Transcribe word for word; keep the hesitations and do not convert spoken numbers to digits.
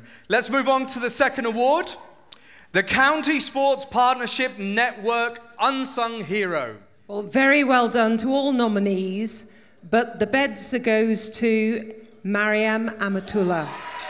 Let's move on to the second award. The County Sports Partnership Network Unsung Hero. Well, very well done to all nominees, but the BEDSA goes to Mariam Amatullah.